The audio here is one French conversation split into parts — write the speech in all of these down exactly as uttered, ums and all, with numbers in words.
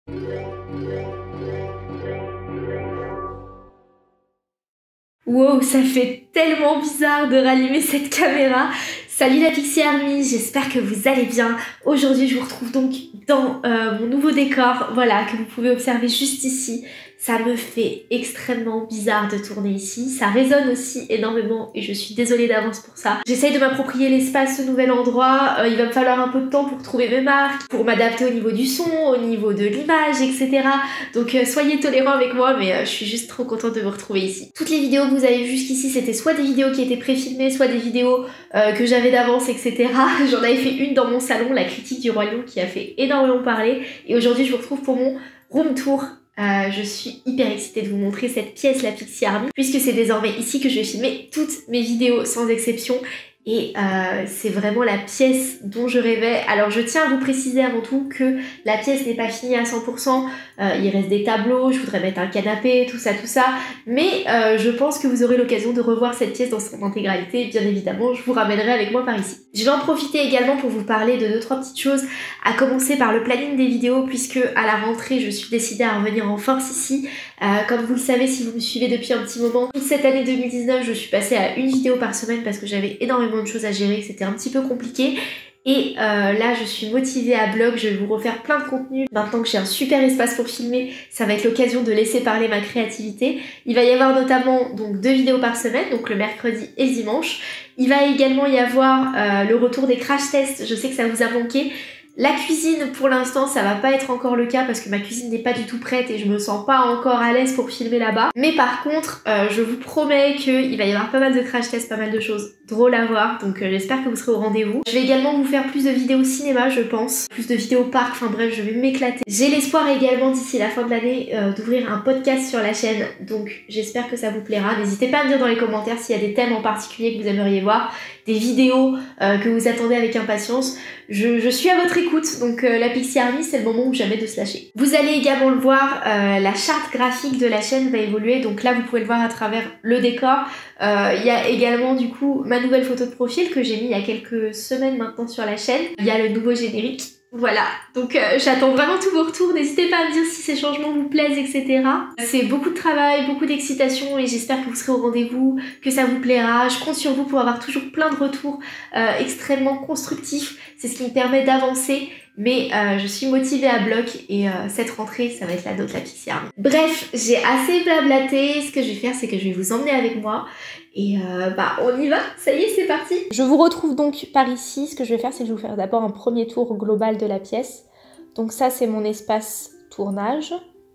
Wow, ça fait tellement bizarre de rallumer cette caméra. Salut la Pixie Army, j'espère que vous allez bien. Aujourd'hui, je vous retrouve donc dans euh, mon nouveau décor, voilà, que vous pouvez observer juste ici. Ça me fait extrêmement bizarre de tourner ici. Ça résonne aussi énormément et je suis désolée d'avance pour ça. J'essaye de m'approprier l'espace, ce nouvel endroit. Euh, il va me falloir un peu de temps pour trouver mes marques, pour m'adapter au niveau du son, au niveau de l'image, et cetera. Donc euh, soyez tolérants avec moi, mais euh, je suis juste trop contente de vous retrouver ici. Toutes les vidéos que vous avez vues jusqu'ici, c'était soit des vidéos qui étaient préfilmées, soit des vidéos euh, que j'avais d'avance, et cetera. J'en avais fait une dans mon salon, la critique du Roi Lion, qui a fait énormément parler. Et aujourd'hui, je vous retrouve pour mon room tour. Euh, je suis hyper excitée de vous montrer cette pièce, la Pixie Army, puisque c'est désormais ici que je vais filmer toutes mes vidéos sans exception. Et euh, c'est vraiment la pièce dont je rêvais. Alors je tiens à vous préciser avant tout que la pièce n'est pas finie à cent pour cent. Euh, il reste des tableaux, je voudrais mettre un canapé, tout ça, tout ça. Mais euh, je pense que vous aurez l'occasion de revoir cette pièce dans son intégralité. Bien évidemment, je vous ramènerai avec moi par ici. Je vais en profiter également pour vous parler de deux trois petites choses. À commencer par le planning des vidéos, puisque à la rentrée, je suis décidée à revenir en force ici. Euh, comme vous le savez, si vous me suivez depuis un petit moment, toute cette année deux mille dix-neuf, je suis passée à une vidéo par semaine parce que j'avais énormément de choses à gérer, c'était un petit peu compliqué. Et euh, là, je suis motivée à blog, je vais vous refaire plein de contenu. Maintenant que j'ai un super espace pour filmer, ça va être l'occasion de laisser parler ma créativité. Il va y avoir notamment donc deux vidéos par semaine, donc le mercredi et le dimanche. Il va également y avoir euh, le retour des crash tests, je sais que ça vous a manqué. La cuisine, pour l'instant, ça va pas être encore le cas parce que ma cuisine n'est pas du tout prête et je me sens pas encore à l'aise pour filmer là-bas. Mais par contre, euh, je vous promets qu'il va y avoir pas mal de crash tests, pas mal de choses drôles à voir. Donc euh, j'espère que vous serez au rendez-vous. Je vais également vous faire plus de vidéos cinéma, je pense. Plus de vidéos parc, enfin bref, je vais m'éclater. J'ai l'espoir également d'ici la fin de l'année euh, d'ouvrir un podcast sur la chaîne. Donc j'espère que ça vous plaira. N'hésitez pas à me dire dans les commentaires s'il y a des thèmes en particulier que vous aimeriez voir, des vidéos euh, que vous attendez avec impatience. Je, je suis à votre écoute, donc euh, la Pixie Army, c'est le moment ou jamais de se lâcher. Vous allez également le voir, euh, la charte graphique de la chaîne va évoluer, donc là vous pouvez le voir à travers le décor. Euh, il y a également du coup ma nouvelle photo de profil que j'ai mis il y a quelques semaines maintenant sur la chaîne. Il y a le nouveau générique. Voilà, donc euh, j'attends vraiment tous vos retours, n'hésitez pas à me dire si ces changements vous plaisent, et cetera. C'est beaucoup de travail, beaucoup d'excitation et j'espère que vous serez au rendez-vous, que ça vous plaira. Je compte sur vous pour avoir toujours plein de retours euh, extrêmement constructifs, c'est ce qui me permet d'avancer. Mais euh, je suis motivée à bloc et euh, cette rentrée, ça va être la d'autre la Pixie Army. Bref, j'ai assez blablaté. Ce que je vais faire, c'est que je vais vous emmener avec moi. Et euh, bah on y va, ça y est, c'est parti. Je vous retrouve donc par ici. Ce que je vais faire, c'est que je vais vous faire d'abord un premier tour global de la pièce. Donc ça, c'est mon espace tournage.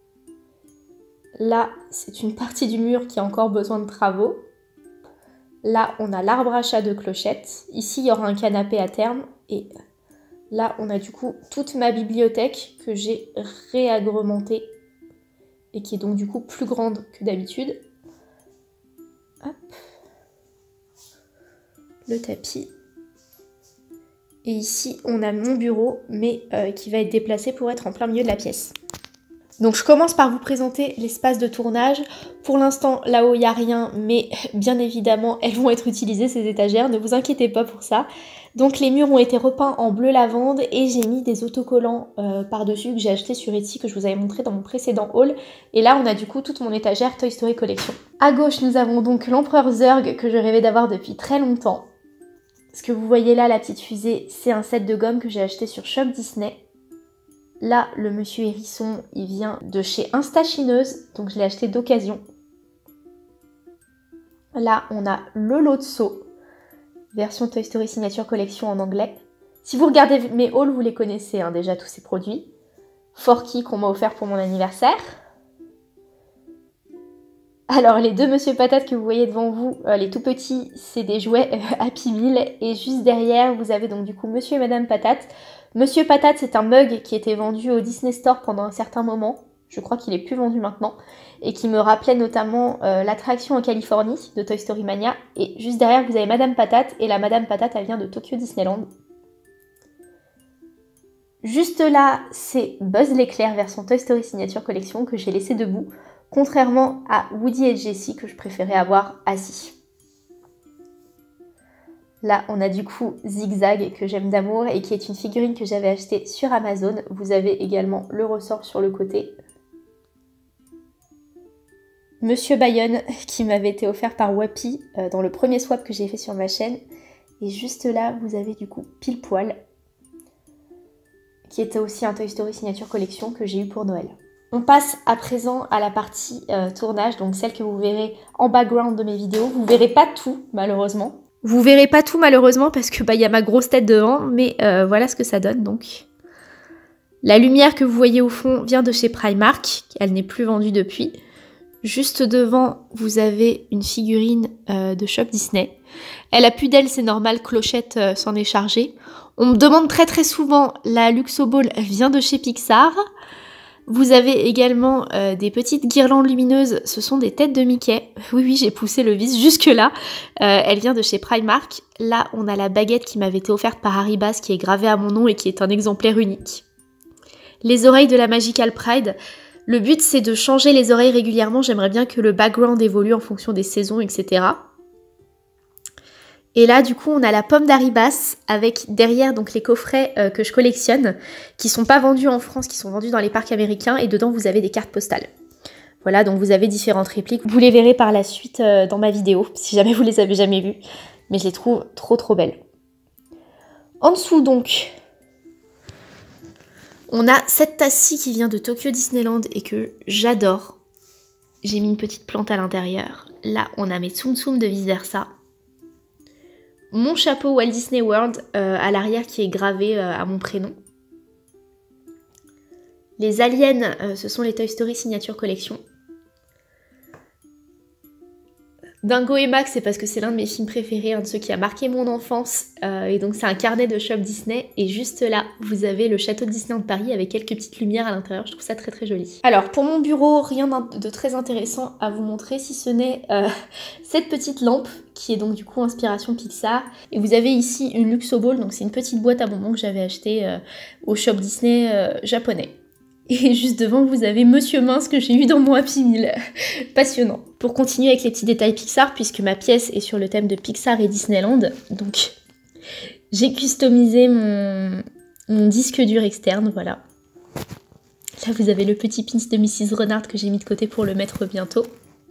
Là, c'est une partie du mur qui a encore besoin de travaux. Là, on a l'arbre à chat de Clochette. Ici, il y aura un canapé à terme et... là, on a du coup toute ma bibliothèque que j'ai réagrémentée et qui est donc du coup plus grande que d'habitude. Hop. Le tapis. Et ici, on a mon bureau, mais euh, qui va être déplacé pour être en plein milieu de la pièce. Donc je commence par vous présenter l'espace de tournage. Pour l'instant, là-haut, il n'y a rien, mais bien évidemment, elles vont être utilisées, ces étagères. Ne vous inquiétez pas pour ça. Donc les murs ont été repeints en bleu lavande et j'ai mis des autocollants euh, par-dessus que j'ai acheté sur Etsy, que je vous avais montré dans mon précédent haul. Et là, on a du coup toute mon étagère Toy Story Collection. À gauche, nous avons donc l'Empereur Zurg que je rêvais d'avoir depuis très longtemps. Ce que vous voyez là, la petite fusée, c'est un set de gomme que j'ai acheté sur Shop Disney. Là, le Monsieur Hérisson, il vient de chez Instachineuse, donc je l'ai acheté d'occasion. Là, on a le Lotso, version Toy Story Signature Collection en anglais. Si vous regardez mes hauls, vous les connaissez hein, déjà tous ces produits. Forky qu'on m'a offert pour mon anniversaire. Alors les deux Monsieur Patate que vous voyez devant vous, euh, les tout petits, c'est des jouets euh, Happy Meal. Et juste derrière, vous avez donc du coup Monsieur et Madame Patate. Monsieur Patate, c'est un mug qui était vendu au Disney Store pendant un certain moment. Je crois qu'il est plus vendu maintenant. Et qui me rappelait notamment euh, l'attraction en Californie de Toy Story Mania. Et juste derrière, vous avez Madame Patate. Et la Madame Patate, elle vient de Tokyo Disneyland. Juste là, c'est Buzz l'éclair version Toy Story Signature Collection que j'ai laissé debout. Contrairement à Woody et Jessie que je préférais avoir assis. Là, on a du coup Zigzag que j'aime d'amour et qui est une figurine que j'avais achetée sur Amazon. Vous avez également le ressort sur le côté. Monsieur Bayonne qui m'avait été offert par Wappy euh, dans le premier swap que j'ai fait sur ma chaîne. Et juste là, vous avez du coup Pile Poil qui était aussi un Toy Story Signature Collection que j'ai eu pour Noël. On passe à présent à la partie euh, tournage, donc celle que vous verrez en background de mes vidéos. Vous verrez pas tout malheureusement. Vous verrez pas tout malheureusement parce que bah il y a ma grosse tête devant, mais euh, voilà ce que ça donne donc. La lumière que vous voyez au fond vient de chez Primark, elle n'est plus vendue depuis. Juste devant, vous avez une figurine euh, de Shop Disney. Elle a plus d'aile, c'est normal, Clochette euh, s'en est chargée. On me demande très très souvent, la Luxo Ball vient de chez Pixar. Vous avez également euh, des petites guirlandes lumineuses, ce sont des têtes de Mickey. Oui, oui, j'ai poussé le vis jusque là. Euh, elle vient de chez Primark. Là, on a la baguette qui m'avait été offerte par Haribas, qui est gravée à mon nom et qui est un exemplaire unique. Les oreilles de la Magical Pride. Le but, c'est de changer les oreilles régulièrement. J'aimerais bien que le background évolue en fonction des saisons, et cetera. Et là, du coup, on a la pomme d'Haribas avec derrière donc les coffrets euh, que je collectionne, qui sont pas vendus en France, qui sont vendus dans les parcs américains. Et dedans, vous avez des cartes postales. Voilà, donc vous avez différentes répliques. Vous les verrez par la suite euh, dans ma vidéo, si jamais vous les avez jamais vues. Mais je les trouve trop trop belles. En dessous, donc, on a cette tasse-ci qui vient de Tokyo Disneyland et que j'adore. J'ai mis une petite plante à l'intérieur. Là, on a mes Tsum Tsum de vice versa. Mon chapeau Walt Disney World euh, à l'arrière qui est gravé euh, à mon prénom. Les aliens, euh, ce sont les Toy Story Signature Collection. Dingo et Max, c'est parce que c'est l'un de mes films préférés, un de ceux qui a marqué mon enfance. Euh, et donc c'est un carnet de Shop Disney. Et juste là, vous avez le château de Disneyland Paris avec quelques petites lumières à l'intérieur. Je trouve ça très très joli. Alors pour mon bureau, rien de très intéressant à vous montrer, si ce n'est euh, cette petite lampe qui est donc du coup inspiration Pixar. Et vous avez ici une Luxo Ball, donc c'est une petite boîte à bonbons que j'avais achetée euh, au Shop Disney euh, japonais. Et juste devant, vous avez Monsieur Mince que j'ai eu dans mon Happy Meal. Passionnant. Pour continuer avec les petits détails Pixar, puisque ma pièce est sur le thème de Pixar et Disneyland, donc j'ai customisé mon, mon disque dur externe, voilà. Là, vous avez le petit pins de missus Renard que j'ai mis de côté pour le mettre bientôt.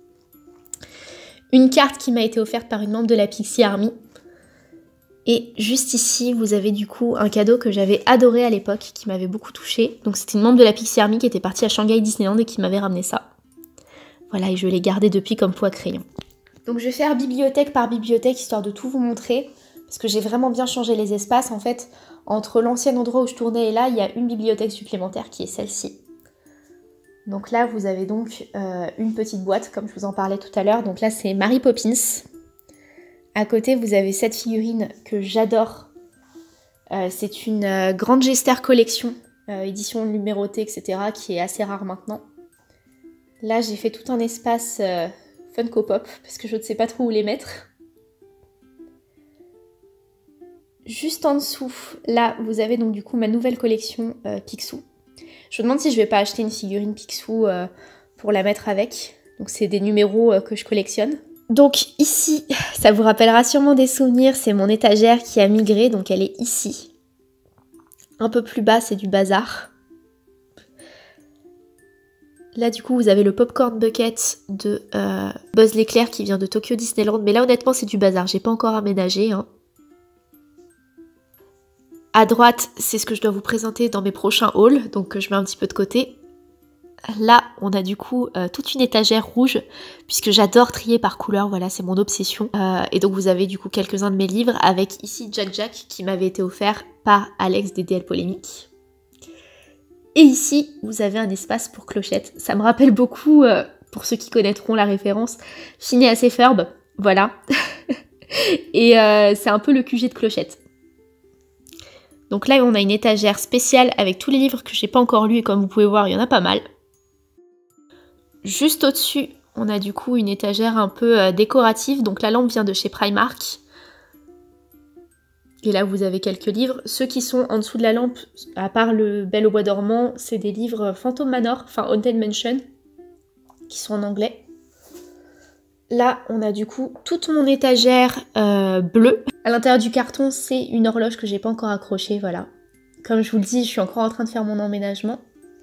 Une carte qui m'a été offerte par une membre de la Pixie Army. Et juste ici, vous avez du coup un cadeau que j'avais adoré à l'époque, qui m'avait beaucoup touchée. Donc c'était une membre de la Pixie Army qui était partie à Shanghai Disneyland et qui m'avait ramené ça. Voilà, et je l'ai gardé depuis comme poids crayon. Donc je vais faire bibliothèque par bibliothèque, histoire de tout vous montrer. Parce que j'ai vraiment bien changé les espaces. En fait, entre l'ancien endroit où je tournais et là, il y a une bibliothèque supplémentaire qui est celle-ci. Donc là, vous avez donc euh, une petite boîte, comme je vous en parlais tout à l'heure. Donc là, c'est Mary Poppins. À côté, vous avez cette figurine que j'adore. Euh, c'est une euh, grande Gester collection, euh, édition numérotée, et cetera, qui est assez rare maintenant. Là, j'ai fait tout un espace euh, Funko Pop, parce que je ne sais pas trop où les mettre. Juste en dessous, là, vous avez donc du coup ma nouvelle collection euh, Picsou. Je me demande si je vais pas acheter une figurine Picsou euh, pour la mettre avec. Donc c'est des numéros euh, que je collectionne. Donc ici, ça vous rappellera sûrement des souvenirs, c'est mon étagère qui a migré, donc elle est ici. Un peu plus bas, c'est du bazar. Là du coup, vous avez le Popcorn Bucket de euh, Buzz l'éclair qui vient de Tokyo Disneyland, mais là honnêtement c'est du bazar, j'ai pas encore aménagé. Hein. À droite, c'est ce que je dois vous présenter dans mes prochains hauls, donc je mets un petit peu de côté. Là, on a du coup euh, toute une étagère rouge, puisque j'adore trier par couleur, voilà, c'est mon obsession. Euh, et donc vous avez du coup quelques-uns de mes livres, avec ici Jack Jack, qui m'avait été offert par Alex des D L Polémiques. Et ici, vous avez un espace pour Clochette. Ça me rappelle beaucoup, euh, pour ceux qui connaîtront la référence, Phineas et Ferb, voilà. Et euh, c'est un peu le Q G de Clochette. Donc là, on a une étagère spéciale avec tous les livres que j'ai pas encore lus, et comme vous pouvez voir, il y en a pas mal. Juste au-dessus, on a du coup une étagère un peu euh, décorative. Donc la lampe vient de chez Primark. Et là, vous avez quelques livres. Ceux qui sont en dessous de la lampe, à part le Belle au bois dormant, c'est des livres Phantom Manor, enfin Haunted Mansion, qui sont en anglais. Là, on a du coup toute mon étagère euh, bleue. À l'intérieur du carton, c'est une horloge que j'ai pas encore accrochée, voilà. Comme je vous le dis, je suis encore en train de faire mon emménagement.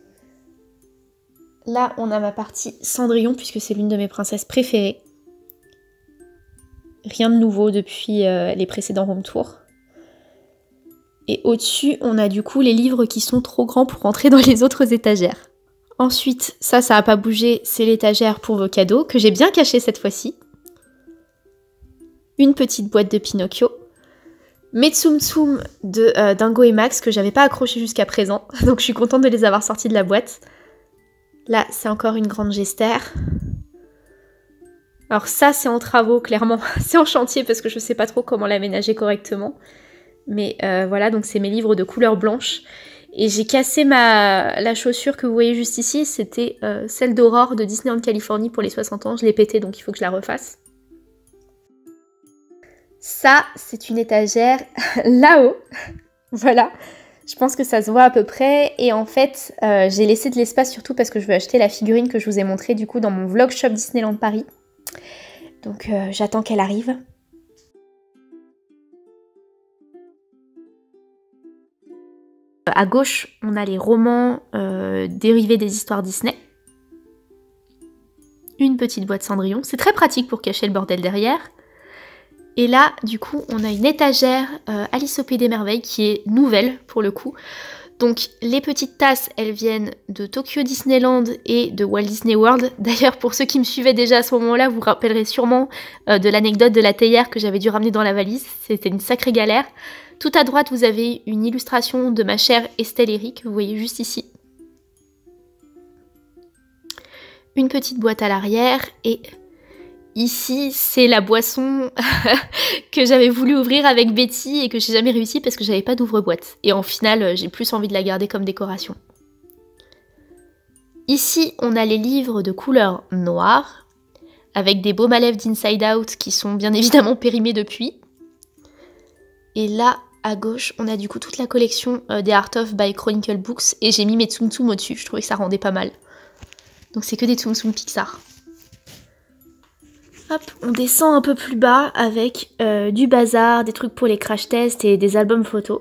Là, on a ma partie Cendrillon, puisque c'est l'une de mes princesses préférées. Rien de nouveau depuis euh, les précédents room tours. Et au-dessus, on a du coup les livres qui sont trop grands pour rentrer dans les autres étagères. Ensuite, ça, ça n'a pas bougé, c'est l'étagère pour vos cadeaux, que j'ai bien caché cette fois-ci. Une petite boîte de Pinocchio. Mes Tsum Tsum de euh, Dingo et Max, que j'avais pas accroché jusqu'à présent, donc je suis contente de les avoir sortis de la boîte. Là, c'est encore une grande gestère. Alors ça, c'est en travaux, clairement. C'est en chantier parce que je sais pas trop comment l'aménager correctement. Mais euh, voilà, donc c'est mes livres de couleur blanche. Et j'ai cassé ma la chaussure que vous voyez juste ici. C'était euh, celle d'Aurore de Disneyland Californie pour les soixante ans. Je l'ai pétée, donc il faut que je la refasse. Ça, c'est une étagère là-haut. Voilà. Je pense que ça se voit à peu près. Et en fait, euh, j'ai laissé de l'espace surtout parce que je veux acheter la figurine que je vous ai montrée du coup dans mon vlog shop Disneyland Paris. Donc euh, j'attends qu'elle arrive. À gauche, on a les romans euh, dérivés des histoires Disney. Une petite boîte Cendrillon. C'est très pratique pour cacher le bordel derrière. Et là, du coup, on a une étagère euh, Alice au Pays des Merveilles qui est nouvelle pour le coup. Donc les petites tasses, elles viennent de Tokyo Disneyland et de Walt Disney World. D'ailleurs, pour ceux qui me suivaient déjà à ce moment-là, vous vous rappellerez sûrement euh, de l'anecdote de la théière que j'avais dû ramener dans la valise. C'était une sacrée galère. Tout à droite, vous avez une illustration de ma chère Estelle Eric, vous voyez juste ici. Une petite boîte à l'arrière et... ici, c'est la boisson que j'avais voulu ouvrir avec Betty et que j'ai jamais réussi parce que j'avais pas d'ouvre-boîte. Et en final, j'ai plus envie de la garder comme décoration. Ici, on a les livres de couleur noire, avec des baumes à lèvres d'Inside Out qui sont bien évidemment périmés depuis. Et là, à gauche, on a du coup toute la collection euh, des Art of by Chronicle Books et j'ai mis mes Tsum Tsum au-dessus, je trouvais que ça rendait pas mal. Donc c'est que des Tsum Tsum Pixar. Hop, on descend un peu plus bas avec euh, du bazar, des trucs pour les crash tests et des albums photos.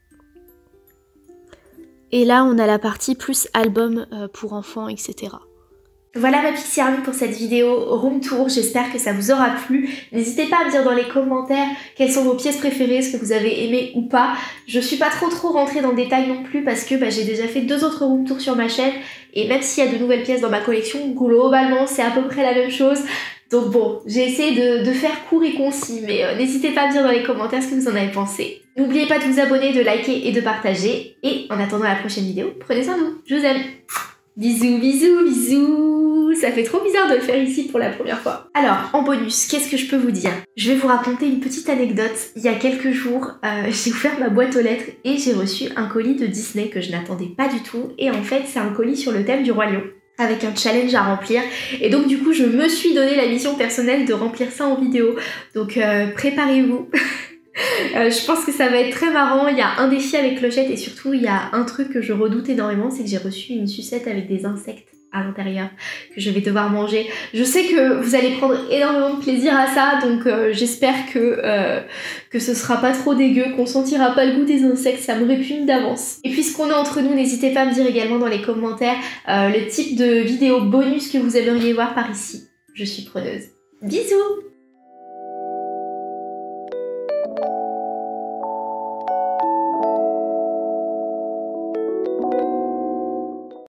Et là, on a la partie plus album euh, pour enfants, et cetera. Voilà ma Pixie Army pour cette vidéo room tour, j'espère que ça vous aura plu. N'hésitez pas à me dire dans les commentaires quelles sont vos pièces préférées, ce que vous avez aimé ou pas. Je suis pas trop trop rentrée dans le détail non plus parce que bah, j'ai déjà fait deux autres room tours sur ma chaîne et même s'il y a de nouvelles pièces dans ma collection, globalement c'est à peu près la même chose. Donc bon, j'ai essayé de, de faire court et concis, mais euh, n'hésitez pas à me dire dans les commentaires ce que vous en avez pensé. N'oubliez pas de vous abonner, de liker et de partager. Et en attendant la prochaine vidéo, prenez soin de vous, je vous aime. Bisous, bisous, bisous. Ça fait trop bizarre de le faire ici pour la première fois. Alors, en bonus, qu'est-ce que je peux vous dire? Je vais vous raconter une petite anecdote. Il y a quelques jours, euh, j'ai ouvert ma boîte aux lettres et j'ai reçu un colis de Disney que je n'attendais pas du tout. Et en fait, c'est un colis sur le thème du Roi Lion, avec un challenge à remplir. Et donc du coup, je me suis donné la mission personnelle de remplir ça en vidéo. Donc euh, préparez-vous. euh, je pense que ça va être très marrant. Il y a un défi avec Clochette et surtout, il y a un truc que je redoute énormément, c'est que j'ai reçu une sucette avec des insectes à l'intérieur que je vais devoir manger. Je sais que vous allez prendre énormément de plaisir à ça, donc euh, j'espère que, euh, que ce sera pas trop dégueu, qu'on sentira pas le goût des insectes, ça me répugne d'avance. Et puisqu'on est entre nous, n'hésitez pas à me dire également dans les commentaires euh, le type de vidéo bonus que vous aimeriez voir par ici. Je suis preneuse. Bisous!